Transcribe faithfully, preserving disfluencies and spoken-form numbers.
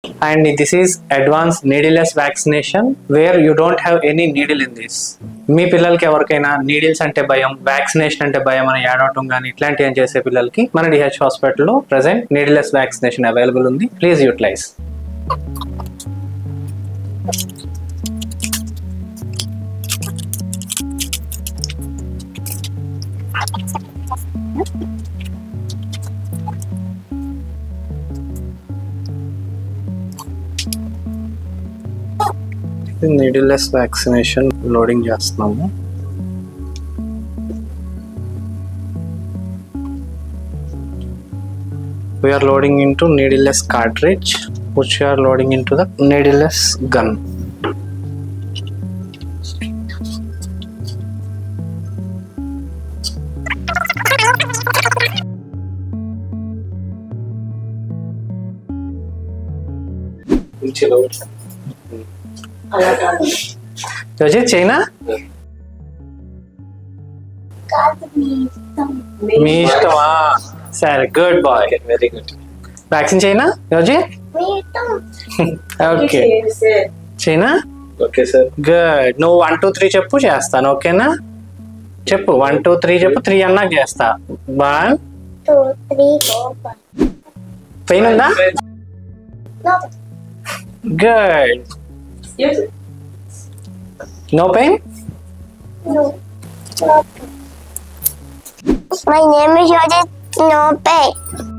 And this is advanced needleless vaccination where you don't have any needle in this. మీ పిల్లలకి ఎవరికైనా needles అంటే భయం, vaccination అంటే భయం అని ఏడవటం కానీ ఇట్లాంటి ఏం చేసే పిల్లలకి మన డిహెచ్ హాస్పిటల్లో ప్రెసెంట్ నీడిల్లెస్ వ్యాక్సినేషన్ అవైలబుల్ ఉంది. Please utilise. Needleless vaccination loading చేస్తున్నాము. We are loading into needleless cartridge, which we are loading into the needleless gun. Yoji, China? Me istama. Sir, good boy. Okay, very good. Vaccine China? Yoji? Okay. China? Okay, sir. Good. No one two three చెప్పు చేస్తాను, ఓకేనా? చెప్పు one two three చెప్పు, three అన్నా చేస్తా. One two three four five. Pain ఉందా? Good. Yes. No pain? No. My name is Yoji. No pain.